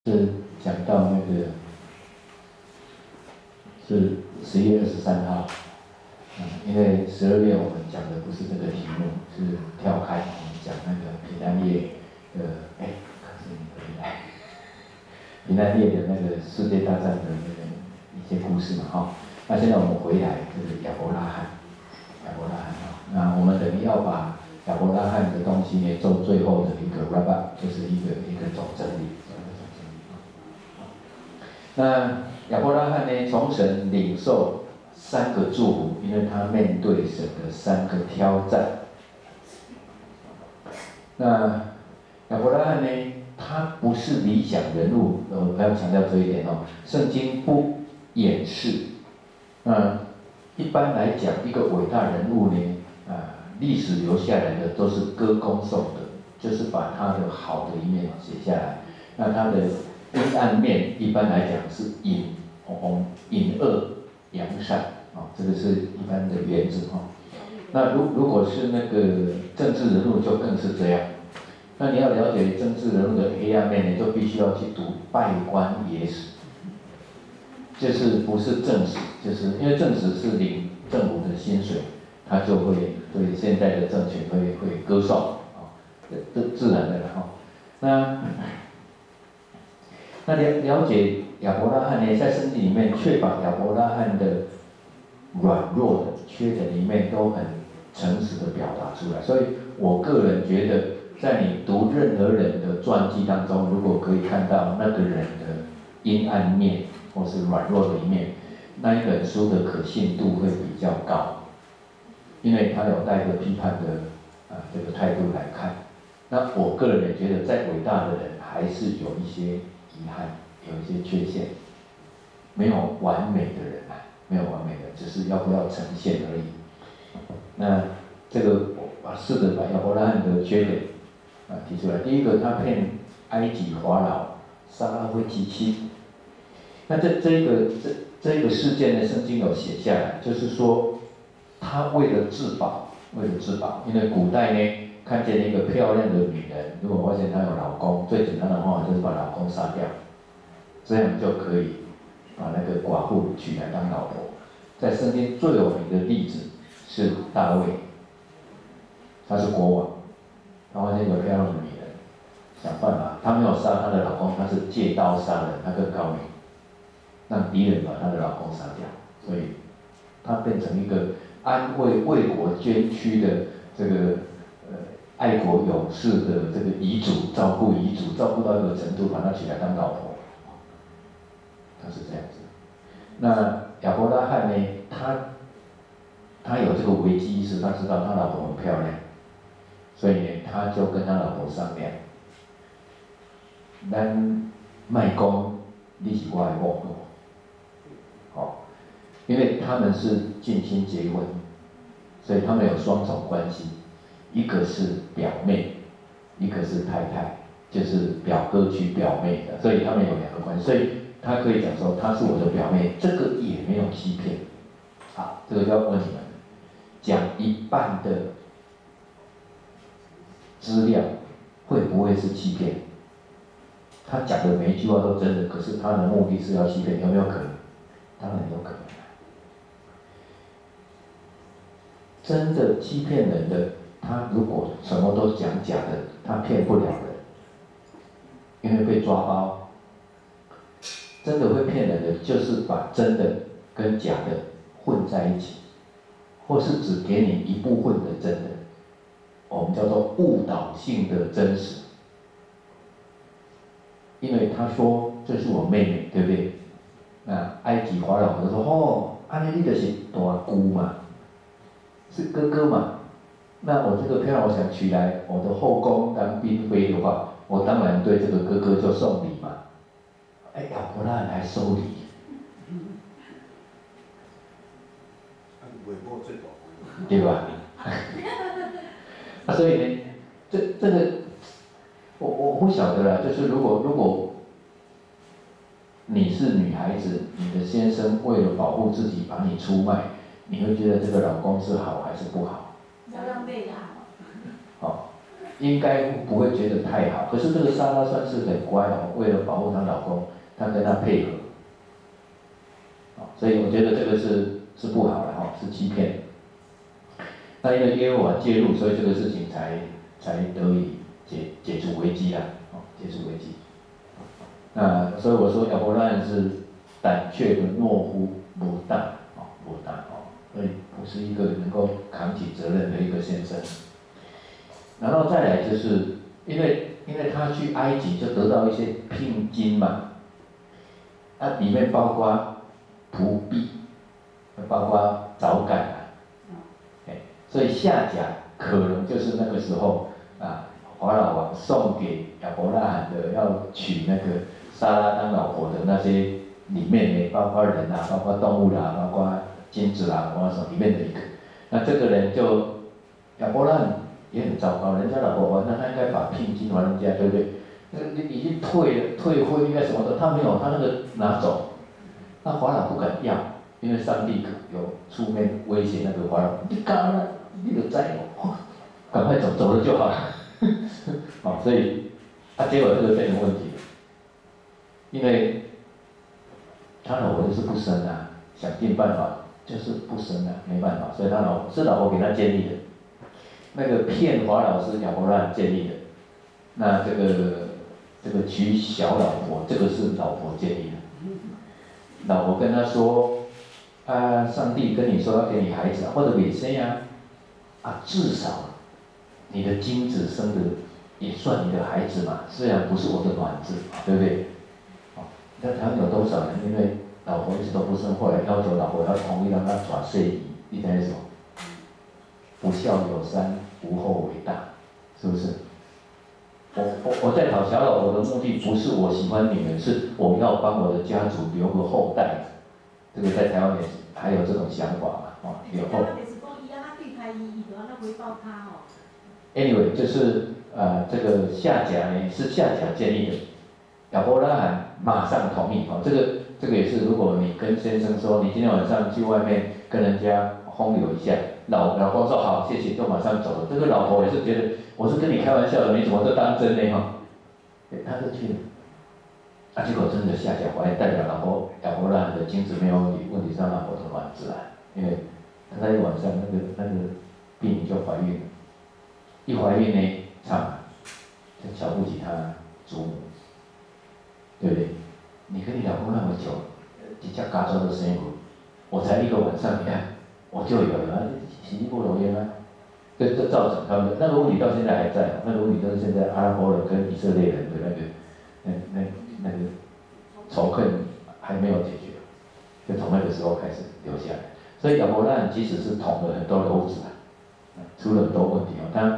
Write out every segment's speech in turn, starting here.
是讲到那个是11月23号，因为12月我们讲的不是这个题目，是跳开我们讲那个平安夜的，可是你回来，平安夜的那个世界大战的那个一些故事嘛，哈。那现在我们回来就是亚伯拉罕，那我们等于要把亚伯拉罕的东西呢做最后的一个 wrap up， 就是一个总整理。那亚伯拉罕呢，从神领受3个祝福，因为他面对神的3个挑战。那亚伯拉罕呢，他不是理想人物，我要强调这一点哦。圣经不掩饰。一般来讲，一个伟大人物呢，历史留下来的都是歌功颂德，就是把他的好的一面写下来。那他的阴暗面，一般来讲是隐恶扬善啊，这个是一般的原则哈。那如果是那个政治人物，就更是这样。那你要了解政治人物的黑暗面呢，就必须要去读拜官野史，就是不是正史，就是因为正史是领政府的薪水，他就会对现在的政权会歌颂啊，这自然的了哈。那了解亚伯拉罕呢，在圣经里面却把亚伯拉罕的软弱的缺点里面都很诚实的表达出来，所以我个人觉得，在你读任何人的传记当中，如果可以看到那个人的阴暗面或是软弱的一面，那一本书的可信度会比较高，因为他有带着批判的这个态度来看。那我个人也觉得，再伟大的人还是有一些遗憾，有一些缺陷，没有完美的人没有完美的，只是要不要呈现而已。那这个我试着把亚伯拉罕的缺点提出来。第一个，他骗埃及法老撒拉为其妻。那这一个事件呢，圣经有写下来，就是说他为了自保，因为古代呢，看见一个漂亮的女人，如果发现她有老公，最简单的方法就是把老公杀掉，这样就可以把那个寡妇娶来当老婆。在圣经最有名的例子是大卫，他是国王，他发现一个漂亮的女人，想办法，他没有杀他的老公，他是借刀杀人，他更高明，让敌人把他的老公杀掉，所以他变成一个安慰为国捐躯的这个爱国勇士的这个遗嘱，照顾到一个程度，把他娶来当老婆，他是这样子。那亚伯拉罕呢，他有这个危机意识，他知道他老婆很漂亮，所以呢，他就跟他老婆商量，咱卖讲你是我的某因为他们是近亲结婚，所以他们有双重关系，一个是表妹，一个是太太，就是表哥娶表妹的，所以他们有2个关系，所以他可以讲说她是我的表妹，这个也没有欺骗。好，这个就要问你们，讲一半的资料会不会是欺骗？他讲的每一句话都真的，可是他的目的是要欺骗，有没有可能？当然有可能。真的欺骗人的，他如果什么都讲假的，他骗不了人，因为被抓包。真的会骗人的，就是把真的跟假的混在一起，或是只给你一部分的真的，我们叫做误导性的真实。因为他说这是我妹妹，对不对？那埃及法老就说安尼你就是大姑嘛，是哥哥嘛。那我这个漂亮，我想娶来我的后宫当嫔妃的话，我当然对这个哥哥就送礼嘛。亚伯拉罕还收礼，对吧？所以呢，这个我不晓得啦，就是如果你是女孩子，你的先生为了保护自己把你出卖，你会觉得这个老公是好还是不好？ 要让被打。 应该不会觉得太好。可是这个莎拉算是很乖哦，为了保护她老公，她跟他配合，所以我觉得这个是不好的哈，是欺骗。那因为耶和华介入，所以这个事情才得以解除危机啦，解除危机。那所以我说亚伯拉罕是胆怯的懦夫，不大所以不是一个能够扛起责任的一个先生。然后再来就是因为他去埃及就得到一些聘金嘛，里面包括仆婢，包括早感啊，所以下甲可能就是那个时候法老王送给亚伯拉罕的要娶那个撒拉当老婆的那些里面呢，包括人啊，包括动物啦，包括金子啦，包括什么里面的一个。那这个人就亚伯拉罕也很糟糕，人家老婆那他应该把聘金还人家，对不对？那已经退婚应该什么的，他没有，他那个拿走，那法老不敢要，因为上帝有出面威胁那个法老，你干了，你就宰我，赶快走了就好了。所以结果这个变成问题了，因为他老婆就是不生啊，想尽办法就是不生啊，没办法，所以他老婆给他建立的，那个骗法老是亚伯拉罕建立的，那这个娶小老婆，这个是老婆建立的，老婆跟他说，上帝跟你说要给你孩子，或者给谁呀？至少你的精子生的也算你的孩子嘛，虽然不是我的卵子，对不对？那他们有多少人因为老婆一直都不生，后来要求老婆要同意让他转谢仪，你猜什么？不孝有三，无后为大，是不是？我在讨小老婆的目的不是我喜欢女人，是我要帮我的家族留个后代。这个在台湾也还有这种想法嘛，留后。Anyway， 就是这个夏甲呢是夏甲建立的，亚伯拉罕马上同意这个也是，如果你跟先生说你今天晚上去外面跟人家风流一下，老公说好谢谢，就马上走了。这个老婆也是觉得我是跟你开玩笑的，你怎么都当真呢他就去了。结果真的夏甲怀孕，代表亚伯拉罕的精子没有问题是他老婆的卵子因为他在一晚上那个婢女就怀孕了。一怀孕呢，就瞧不起他祖母，对不对？你跟你老公那么久，你家嘎州的生活，我才一个晚上，你看我就有了，洗衣不容易吗？这造成他们那个问题到现在还在，那个问题都是现在阿拉伯人跟以色列人的那个仇恨还没有解决，就从那个时候开始留下来。所以亚伯拉罕即使是捅了很多篓子出了很多问题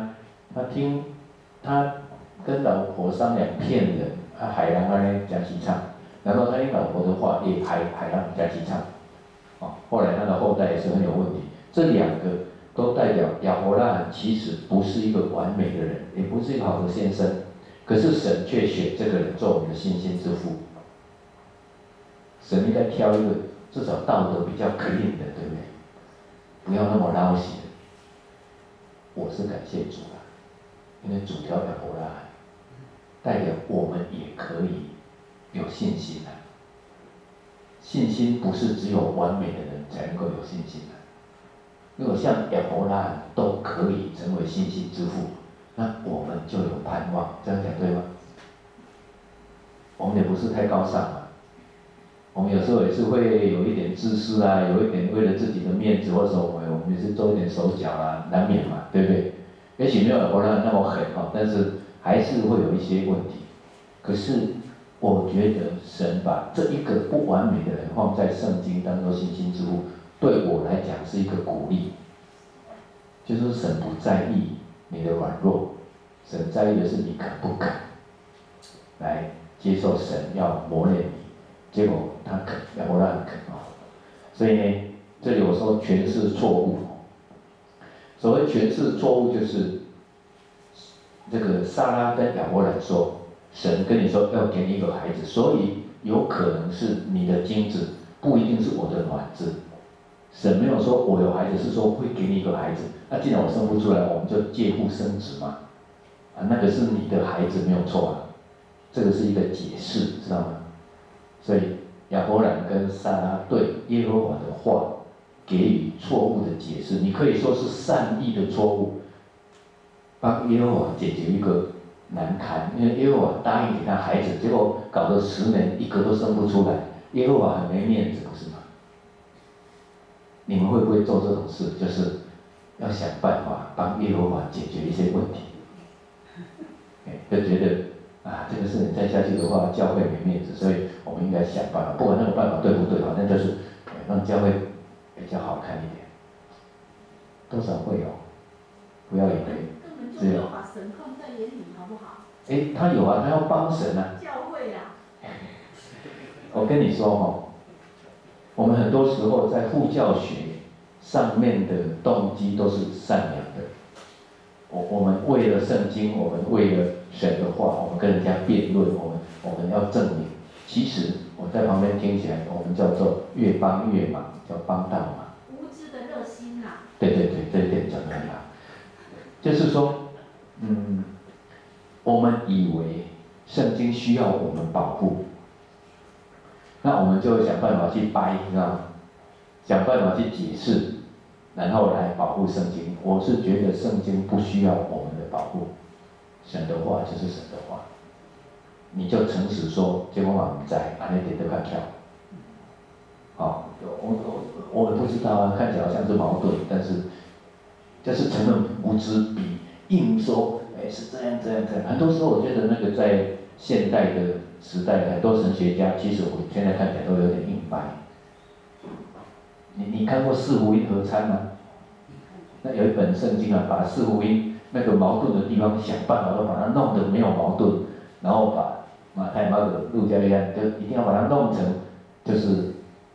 他跟老婆商量骗人，海人加西唱，然后他听老婆的话也海人加西唱，后来他的后代也是很有问题。这两个都代表亚伯拉罕其实不是一个完美的人，也不是一个好的先生，可是神却选这个人做我们的信心之父。神应该挑一个至少道德比较 clean 的，对不对？不要那么捞血。我是感谢主因为主挑亚伯拉罕，代表我们也可以有信心信心不是只有完美的人才能够有信心如果像亚伯拉罕都可以成为信心之父，那我们就有盼望。这样讲对吗？我们也不是太高尚我们有时候也是会有一点自私有一点为了自己的面子或者我们也是做一点手脚难免嘛，对不对？也许没有亚伯拉罕那么狠但是还是会有一些问题。可是我觉得神把这一个不完美的人放在圣经当中信心之父，对我来讲是一个鼓励。就是神不在意你的软弱，神在意的是你肯不肯来接受神要磨练你。结果他肯，亚伯拉罕肯所以呢，这里我说诠释错误。所谓诠释错误，就是这个撒拉跟亚伯兰说，神跟你说要给你一个孩子，所以有可能是你的精子，不一定是我的卵子。神没有说我有孩子，是说会给你一个孩子。那既然我生不出来，我们就借腹生子嘛。 那个是你的孩子没有错啊，这个是一个解释，知道吗？所以亚伯兰跟撒拉对耶和华的话给予错误的解释，你可以说是善意的错误，帮耶和华解决一个难堪，因为耶和华答应给他孩子，结果搞得10年一个都生不出来，耶和华很没面子，不是吗？你们会不会做这种事？就是要想办法帮耶和华解决一些问题，就觉得这个事情再下去的话，教会没面子，所以我们应该想办法，不管那个办法对不对，反正就是让教会比较好看一点。多少会有，不要以为根本就没有把神放在眼里，好不好？ 他有啊，他要帮神啊。 教会啊。 我跟你说我们很多时候在护教学上面的动机都是善良的。我们为了圣经，我们为了神的话，我们跟人家辩论，我们要证明。其实我在旁边听起来，我们叫做越帮越忙，叫帮倒忙。 无知的热心啊。 对，这一点讲得很好。就是说，我们以为圣经需要我们保护，那我们就会想办法去掰，你知道吗？想办法去解释，然后来保护圣经。我是觉得圣经不需要我们的保护，神的话就是神的话，你就诚实说，结果我们在哪一点都看跳。我不知道啊，看起来好像是矛盾，但是就是承认无知比硬说，是这样。很多时候我觉得那个在现代的时代，很多神学家，其实我现在看起来都有点硬掰。你看过四福音合参吗？那有一本圣经啊，把四福音那个矛盾的地方想办法都把它弄得没有矛盾，然后把马太、马可、路加、约翰就一定要把它弄成就是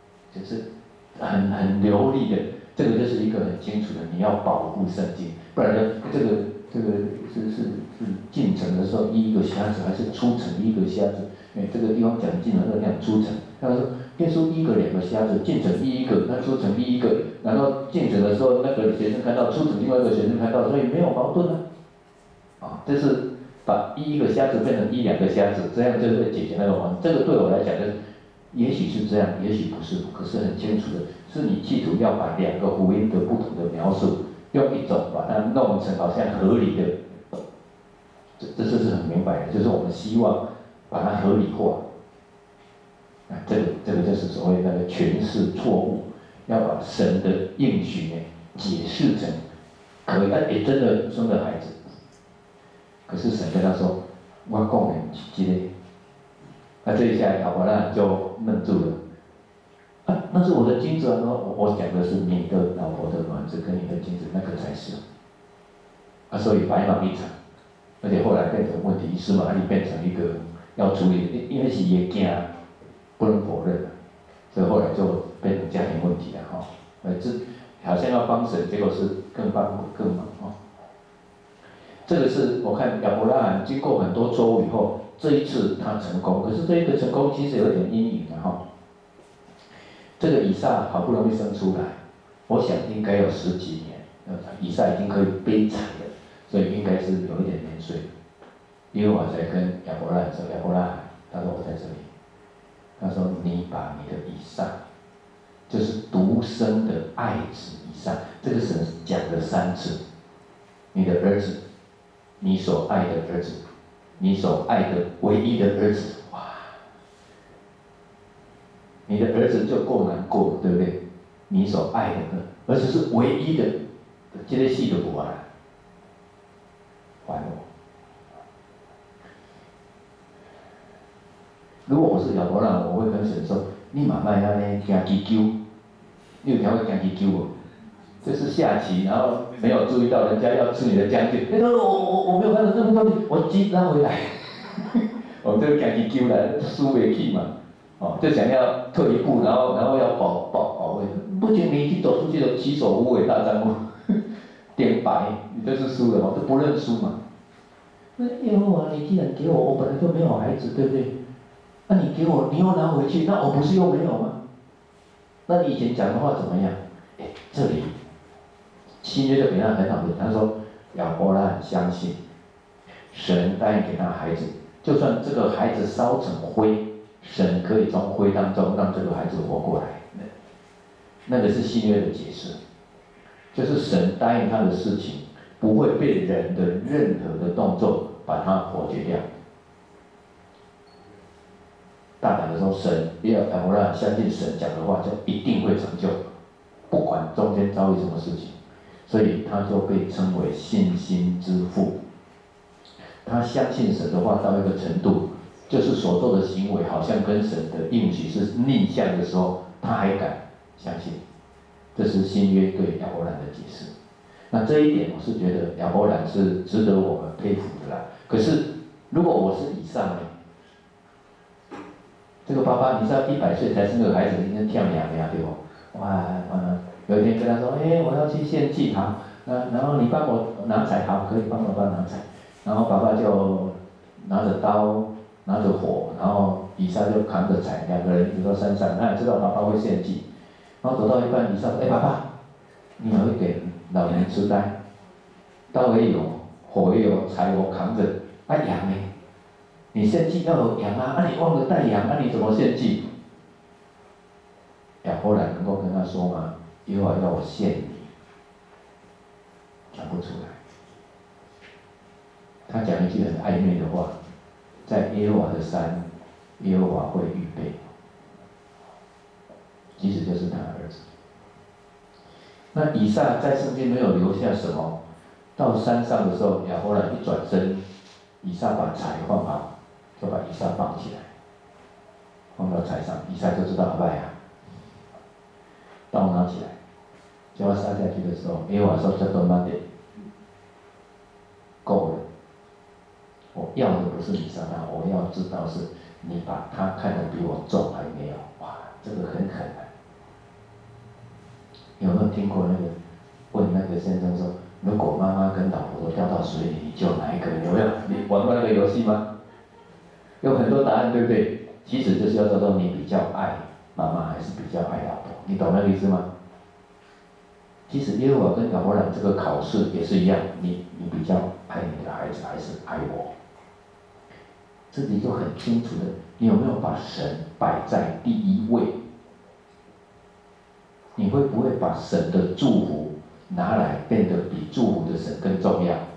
很流利的，这个就是一个很清楚的，你要保护圣经，不然呢，这个是进城的时候一个瞎子，还是出城一个瞎子？这个地方讲进城，那个讲出城。他说耶稣医个2个瞎子，进城医1个，那出城医1个，然后进城的时候那个学生看到，出城另外一个学生看到，所以没有矛盾啊。这是把医1个瞎子变成医2个瞎子，这样就会解决那个矛盾。这个对我来讲就是。也许是这样，也许不是，可是很清楚的是，你企图要把2个福音的不同的描述，用一种把它弄成好像合理的，这是很明白的，就是我们希望把它合理化。这个就是所谓那个诠释错误，要把神的应许呢解释成可以，也真的生了孩子，可是神跟他说，我讲的是这个。这一下亚伯拉罕就愣住了。那是我的精子啊！我讲的是你的老婆的卵子跟你的精子，那个才是。所以白忙一场，而且后来变成问题，以斯玛利变成一个要处理，因为是也惊，不能否认，所以后来就变成家庭问题了这好像要帮神，结果是更帮更忙这个是我看亚伯拉罕经过很多错误以后。这一次他成功，可是这一个成功其实有点阴影的这个以撒好不容易生出来，我想应该有10几年，以撒已经可以悲惨了，所以应该是有一点年岁。耶和华才跟亚伯拉罕说：“亚伯拉罕，他说我在这里。他说你把你的以撒，就是独生的爱子以撒，这个神讲了3次，你的儿子，你所爱的儿子。”你所爱的唯一的儿子，哇！你的儿子就够难过，对不对？你所爱的儿子是唯一的，这个戏都不完，还我。如果我是亚伯拉罕，我会跟神说：“你慢慢安尼行祈求，你有听过行祈求无？这是下棋，然后没有注意到人家要吃你的将军。我没有看到这个东西，我击拉回来。我们这个行祈求来输不起嘛，就想要退一步，然后要保卫。不仅你一走出去就起手无尾大丈夫，点白，你就是输了就不认输嘛。耶和华，你既然给我，我本来就没有孩子，对不对？那你给我，你又拿回去，那我不是又没有吗？那你以前讲的话怎么样？这里新约就给他很好的，他说亚伯拉罕相信神答应给他孩子，就算这个孩子烧成灰，神可以从灰当中让这个孩子活过来。那个是新约的解释，就是神答应他的事情，不会被人的任何的动作把它否决掉。大胆的说，神要亚伯拉罕相信神讲的话，就一定会成就，不管中间遭遇什么事情，所以他就被称为信心之父。他相信神的话到一个程度，就是所做的行为好像跟神的应许是逆向的时候，他还敢相信。这是新约对亚伯兰的解释。那这一点，我是觉得亚伯兰是值得我们佩服的啦。可是，如果我是以撒呢？这个爸爸，你知道100岁才生个孩子，应该跳两呀，对不？哇，有一天跟他说，我要去献祭，好，然后你帮我拿柴，好，可以帮爸爸拿柴。然后爸爸就拿着刀，拿着火，然后以撒就扛着柴，两个人一直到山上，他也知道爸爸会献祭。然后走到一半，以撒说：“爸爸，你有一点老年痴呆，刀也有，火也有，柴我扛着，羊呢？你献祭要有羊啊，你忘了带羊，你怎么献祭？”亚伯兰能够跟他说吗？耶和华要我献你，讲不出来。他讲一句很暧昧的话，在耶和华的山，耶和华会预备，其实就是他儿子。那以撒在圣经没有留下什么，到山上的时候，亚伯兰一转身，以撒把柴放好，就把以撒绑起来，放到柴上，以撒就知道阿拜啊，刀拿起来，就要杀下去的时候，耶和华说：“这都慢点，够了。我要的不是你杀他，我要知道是你把他看得比我重还没有。”哇，这个很狠啊！有没有听过那个问那个先生说，如果妈妈跟老婆都掉到水里，你救哪一个？有没有？你玩过那个游戏吗？有很多答案，对不对？其实就是要知道你比较爱妈妈还是比较爱老婆，你懂那个意思吗？其实耶和华跟亚伯兰这个考试也是一样，你比较爱你的孩子还是爱我？这里就很清楚的，你有没有把神摆在第一位？你会不会把神的祝福拿来变得比祝福的神更重要？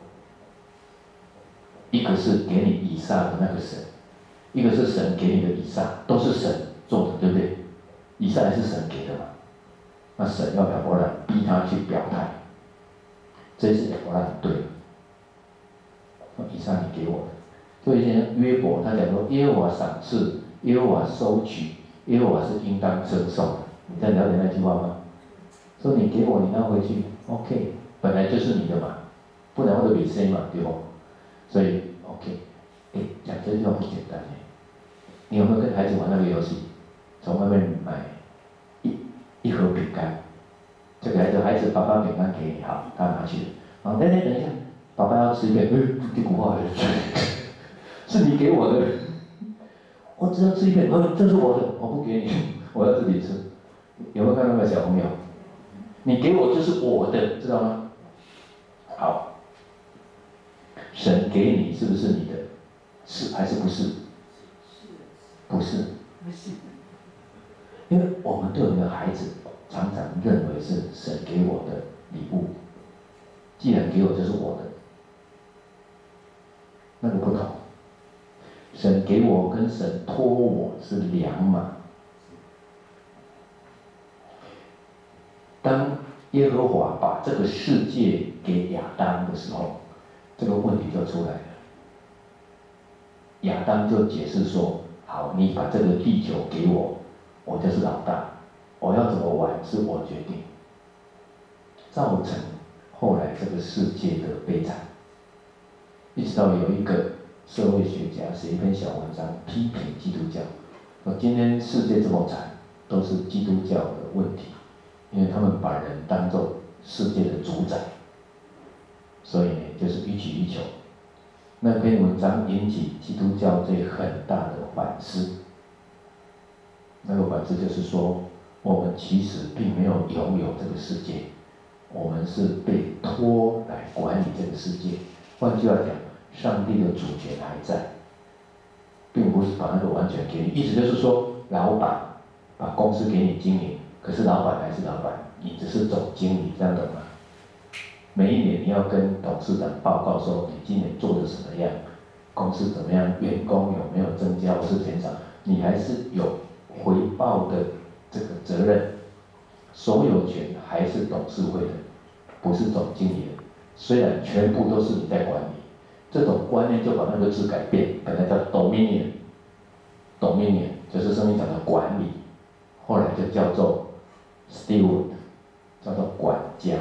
一个是给你以撒的那个神，一个是神给你的以撒，都是神做的，对不对？以撒还是神给的嘛？那神要亚伯兰逼他去表态，这次亚伯兰很对，说以撒你给我的。所以以前约伯他讲说，耶和华赏赐，耶和华收取，耶和华是应当称颂的。你在了解那句话吗？说你给我，你拿回去 ，OK， 本来就是你的嘛，不然会被谁嘛，对不？所以 OK， 讲这句话不简单耶。你有没有跟孩子玩那个游戏？从外面买一盒饼干，就给孩子爸爸饼干给你，好，他拿去了。好，等一下，爸爸要吃一片，这股话是你给我的，我只要吃一片，这是我的，我不给你，我要自己吃。有没有看到那个小朋友？你给我就是我的，知道吗？好，神给你是不是你的？是还是不是？不是。因为我们对我们的孩子常常认为是神给我的礼物，既然给我就是我的，那个不同。神给我跟神托我是两码。当耶和华把这个世界给亚当的时候，这个问题就出来了。亚当就解释说：“好，你把这个地球给我，我就是老大，我要怎么玩是我决定。”造成后来这个世界的悲惨，一直到有一个社会学家写一篇小文章批评基督教，说今天世界这么惨，都是基督教的问题。因为他们把人当作世界的主宰，所以呢，就是予取予求。那篇文章引起基督教对很大的反思。那个反思就是说，我们其实并没有拥有这个世界，我们是被托来管理这个世界。换句话讲， 上帝的主权还在，并不是把那个完全给你。意思就是说，老板把公司给你经营，可是老板还是老板，你只是总经理，这样懂吗？每一年你要跟董事长报告说你今年做的什么样，公司怎么样，员工有没有增加或是减少，你还是有回报的这个责任。所有权还是董事会的，不是总经理的。虽然全部都是你在管理，这种观念就把那个字改变，本来叫 dominion， 就是圣经讲的管理，后来就叫做 steward， 叫做管家。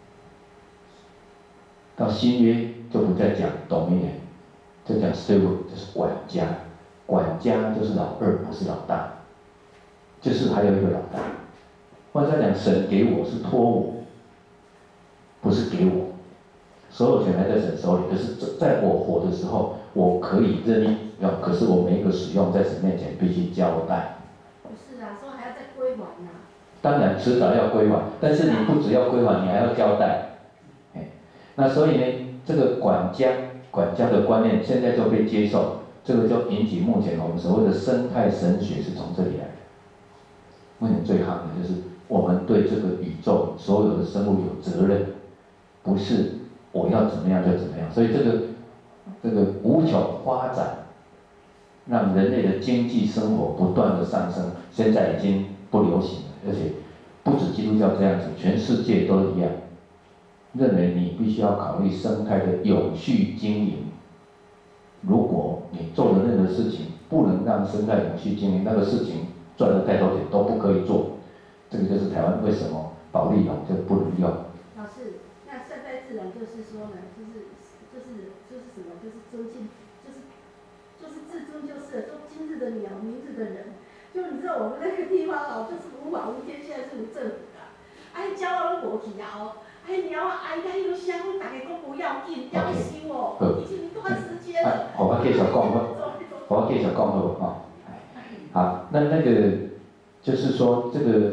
到新约就不再讲 dominion， 就讲 steward， 就是管家。管家就是老二，不是老大，就是还有一个老大。换句话讲，神给我是托我，不是给我。所有权还在神手里，可是在我活的时候，我可以任意用，可是我每一个使用在神面前必须交代。 不是啊，说还要再归还呐。 当然迟早要归还，但是你不只要归还，你还要交代。那所以呢，这个管家的观念现在就被接受，这个就引起目前我们所谓的生态神学是从这里来的。目前最夯的就是我们对这个宇宙所有的生物有责任，不是我要怎么样就怎么样。所以这个无穷发展，让人类的经济生活不断的上升，现在已经不流行了，而且不止基督教这样子，全世界都一样，认为你必须要考虑生态的永续经营。如果你做的任何事情不能让生态永续经营，那个事情赚了太多钱都不可以做。这个就是台湾为什么保利龙就不能用。 老师，那善待自然就是说呢，就是什么，就是尊敬，就是自尊，就是说今日的鸟，明日的人。就你知道我们那个地方哦，就是无法无天，现在是无政府的，哎，骄傲都无去啊哦，哎鸟啊，哎呀，有啥我大家讲不要紧，要修哦，已经一段时间了。 我继续讲我继续讲好不好？好，那个就是说这个。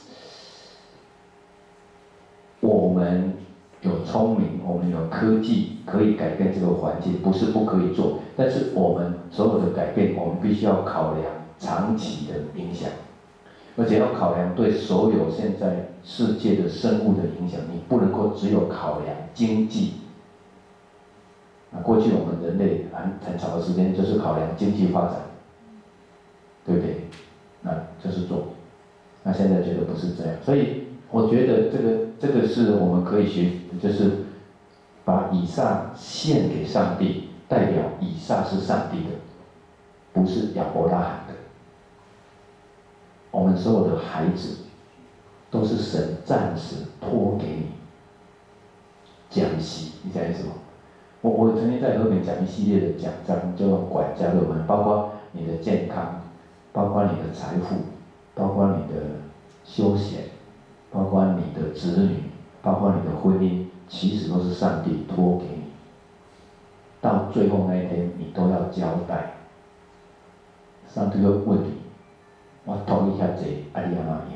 我们有聪明，我们有科技，可以改变这个环境，不是不可以做。但是我们所有的改变，我们必须要考量长期的影响，而且要考量对所有现在世界的生物的影响。你不能够只有考量经济。过去我们人类很长的时间就是考量经济发展，对不对？那就是做。那现在觉得不是这样，所以我觉得这个是我们可以学，就是把以撒献给上帝，代表以撒是上帝的，不是亚伯拉罕的。我们所有的孩子都是神暂时托给你，讲息，你讲意思吗？我曾经在和平讲一系列的讲章，就用管家论文，包括你的健康，包括你的财富，包括你的休闲，包括你的子女，包括你的婚姻，其实都是上帝托给你。到最后那一天，你都要交代。上帝会问你：我托你遐济，啊你安怎用？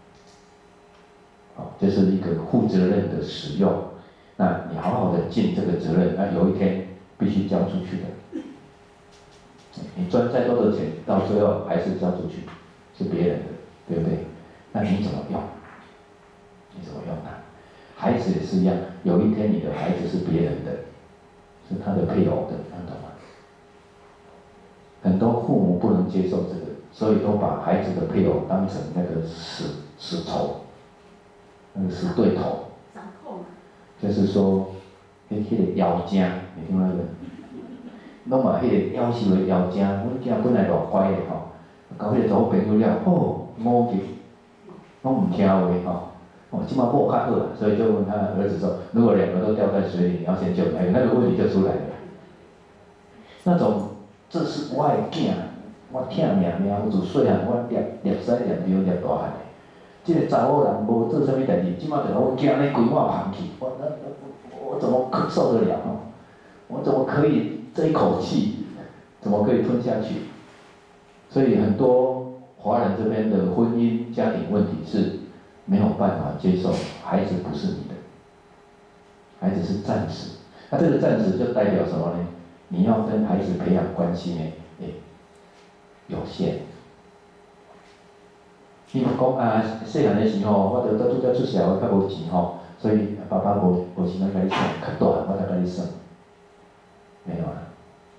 好，这是一个负责任的使用。那你好好的尽这个责任，那有一天必须交出去的。你赚再多的钱，到最后还是交出去，是别人的，对不对？那你怎么用？你怎么用它？孩子也是一样，有一天你的孩子是别人的，是他的配偶的，你懂吗？很多父母不能接受这个，所以都把孩子的配偶当成那个死仇，那个死对头。 掌控。就是说，那个妖精，你听过那个？拢嘛，迄个夭寿的妖精，阮囝本来偌乖的吼，交迄个查某朋友了，5级，拢唔听话吼。即马某较好啦，所以就问他儿子说，如果两个都掉在水里，你要先救哪个？那个问题就出来了。那种，这是我的囝，我疼命命，我自细汉我粒屎粒尿粒大汉的。这个查某人无做啥物代志，即马就我惊你规我旁去，我怎么可受得了？我怎么可以这一口气，怎么可以吞下去？所以很多华人这边的婚姻家庭问题是没有办法接受，孩子不是你的，孩子是暂时。那这个暂时就代表什么呢？ 你要跟孩子培养关系呢，有限。你讲啊，细汉的时候，我著拄则出社会，较无钱吼，所以爸爸无时间甲你算，较大我才甲你算，没有啊。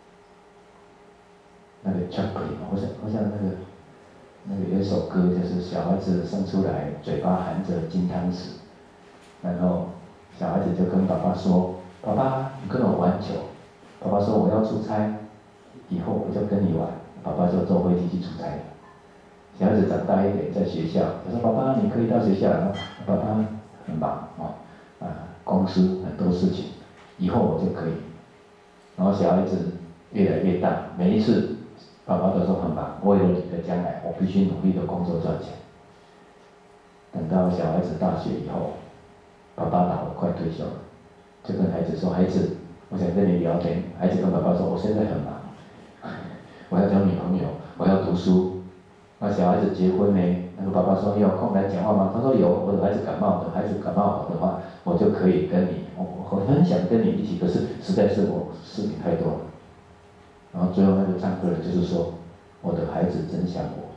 那个 Chaplin， 好像那个有一首歌，就是小孩子生出来嘴巴含着金汤匙，然后小孩子就跟爸爸说：“爸爸，你跟我玩球。”爸爸说：“我要出差，以后我就跟你玩。”爸爸就坐飞机去出差了。小孩子长大一点，在学校，他说：“爸爸，你可以到学校了。”爸爸很忙公司很多事情，以后我就可以。然后小孩子越来越大，每一次爸爸都说很忙，为了你的将来，我必须努力的工作赚钱。等到小孩子大学以后，爸爸老了，快退休了，就跟孩子说：“孩子，我想跟你聊天。”孩子跟爸爸说：“我现在很忙，我要交女朋友，我要读书。”那小孩子结婚呢？那个爸爸说：“你有空来讲话吗？”他说：“有，我的孩子感冒的，孩子感冒好的话，我就可以跟你，我很想跟你一起，可是实在是我事情太多了。”然后最后那个唱歌的就是说：“我的孩子真像我。”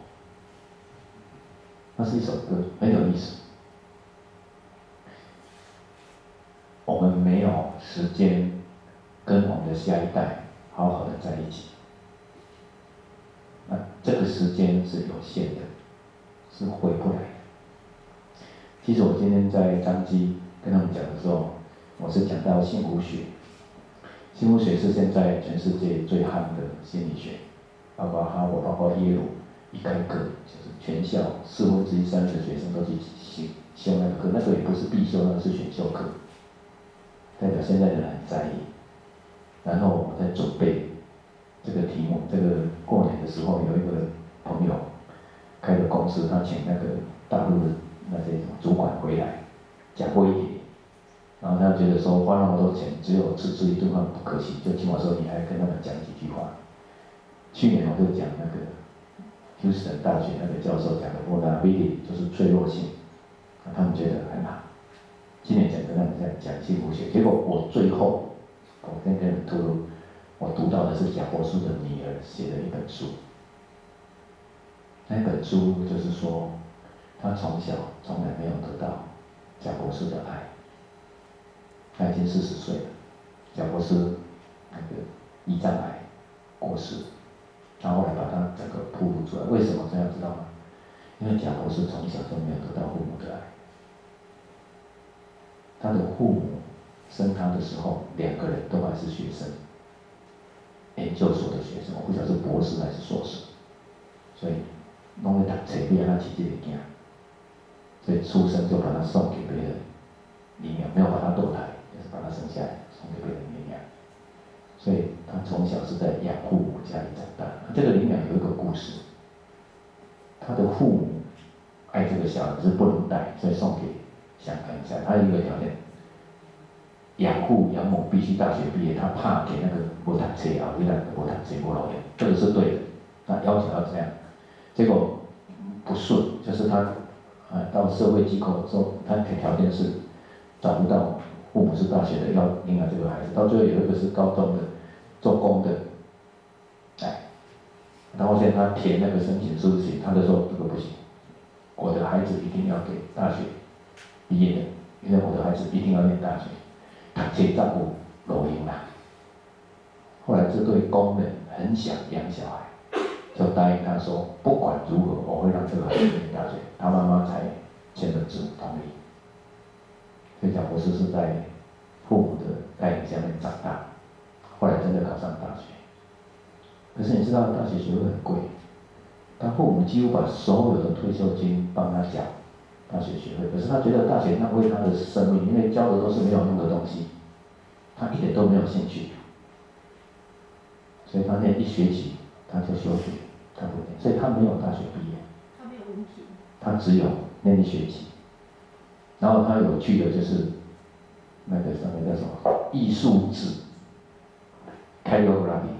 那是一首歌，很有意思。我们没有时间跟我们的下一代好好的在一起。那这个时间是有限的，是回不来的。其实我今天在彰基跟他们讲的时候，我是讲到幸福学。幸福学是现在全世界最夯的心理学，包括哈佛、包括耶鲁，一开课就是全校3/4的学生都去修那个课，那个也不是必修，那个是选修课，代表现在的人很在意。然后我在准备这个题目，这个过年的时候有一个朋友开的公司，他请那个大陆的那些主管回来讲过一点，然后他觉得说花那么多钱，只有吃一顿饭不可惜，就请我说你还跟他们讲几句话。去年我就讲那个休斯顿大学那个教授讲的 vulnerability 就是脆弱性，他们觉得很好。今年跟他们讲幸福学，结果我最后我跟你们透露，我读到的是贾伯斯的女儿写的一本书。那本书就是说，他从小从来没有得到贾伯斯的爱。他已经40岁了，贾伯斯那个胰脏癌过世，然后后来把他整个暴露出来。为什么这样知道吗？因为贾伯斯从小就没有得到父母的爱。他的父母生他的时候，2个人都还是学生，研究所的学生，我不晓得是博士还是硕士，所以拢在读册，要让他起这个囝，所以出生就把他送给别人领养，没有把他堕胎，就是把他生下来送给别人领养。所以他从小是在养父母家里长大。这个领养有一个故事，他的父母爱这个小孩子不能带，所以送给香港一下。他有一个条件，养父养母必须大学毕业，他怕给那个无读册啊，为了无读册无老人，这个是对的，他要求要这样。结果不顺，就是他到社会机构的时候，他的条件是找不到父母是大学的，要领养这个孩子。到最后有一个是高中的，做工的，然后现在他填那个申请书写，他就说这个不行，我的孩子一定要给大学毕业的，因为我的孩子一定要念大学，读册照顾老人啦。后来这对工人很想养小孩，就答应他说，不管如何，我会让这个孩子念大学。他妈妈才签了字同意。所以贾博士是在父母的带领下面长大，后来真的考上大学。可是你知道大学学费很贵，他父母几乎把所有的退休金帮他缴大学学费，可是他觉得大学浪费他的生命，因为教的都是没有用的东西，他一点都没有兴趣，所以他念1学期他就休学，他不念，所以他没有大学毕业， 他没有文凭， 他只有念1学期。然后他有趣的就是那个上面叫什么艺术字 ，calligraphy，